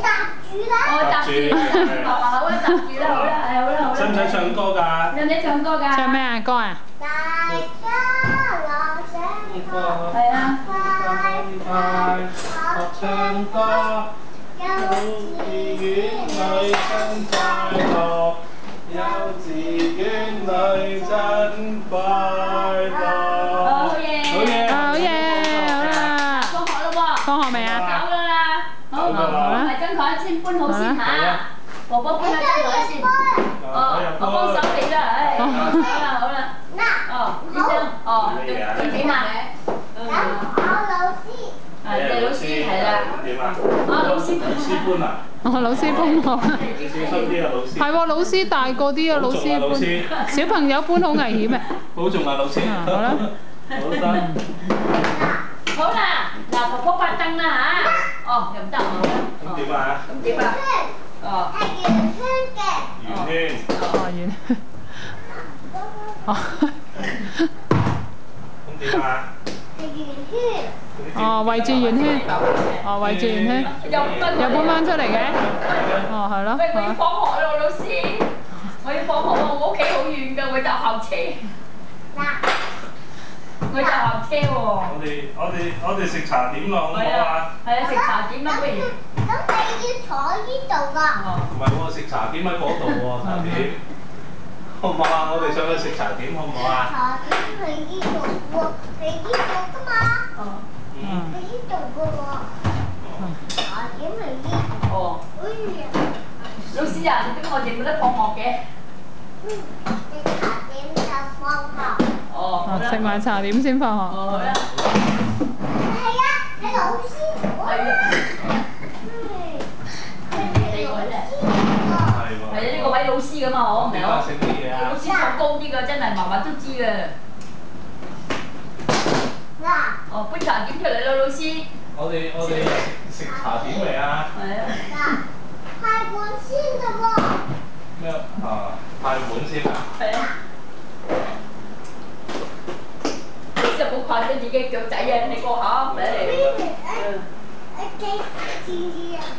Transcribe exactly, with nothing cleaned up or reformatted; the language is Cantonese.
住啦。我搭住，爸爸好啦，搭住啦，好啦，係好啦，好啦。 使唔使唱歌㗎？ 使唔使唱歌㗎？ 唱咩啊歌啊？ 大家樂上課，係啊，快快學唱歌，幼稚園女生快樂，幼稚園女真快樂。好嘢！ 好嘢！ 啊好嘢！好啦！ 放學咯喎！ 放學未啊？ 走啦啦！好，係張台先搬好先嚇。婆婆搬下張台先。哦，我幫手你啦，唉，好啦好啦。哦，呢張，哦，點點啊？ 考老師。 係，你老師係啦。 點啊？ 啊，老師老師搬啊？ 哦，老師搬學。 你小心啲啊，老師。 係喎，老師大個啲啊，老師搬。小朋友搬好危險啊！ 保重啊，老師。 好啦。 好得。 好啦，嗱，婆婆關燈啦嚇。哦，又唔得好啦。 咁點啊？ 咁點啊？哦。 係圓圈嘅。 圓圈。 哦，圓。哦。 咁點啊？ 係圓圈。 哦，圍住圓圈。哦，圍住圓圈。 又搬又搬翻出嚟嘅。哦，係咯。 喂，我要放學咯，老師。我要放學喎，我屋企好遠㗎，我搭校車。 嗱。 我搭校車喎。 我哋我哋我哋食茶點咯，好唔好啊？ 係啊，食茶點啦，不如。 咁你要坐呢度㗎。 唔係喎，食茶點喺嗰度喎，茶點。好唔好啊？我哋上去食茶點好唔好啊？ 茶點係呢度喎，係呢度㗎嘛。 哦。 嗯。 係呢度㗎喎。茶點係呢度。 哦。 哎呀。 老師啊，點解我哋冇得放學嘅？ 嗯，你茶點就放學。 哦。 食埋茶點先放學。 哦，好啦。 係啊，係老師。 係啊。係啊，呢個位老師㗎嘛，我唔係我。 食乜嘢啊？ 老師坐高啲㗎，真係嫲嫲都知㗎。 嗱。 哦，搬茶點出嚟啦，老師。 我哋我哋食茶點未啊？ 係啊。 嗱，派碗先㗎喎。 咩啊？派碗先啊？ 係啊。老師唔好掛咗自己腳仔啊！你個下唔俾你。 誒，誒，記住啊！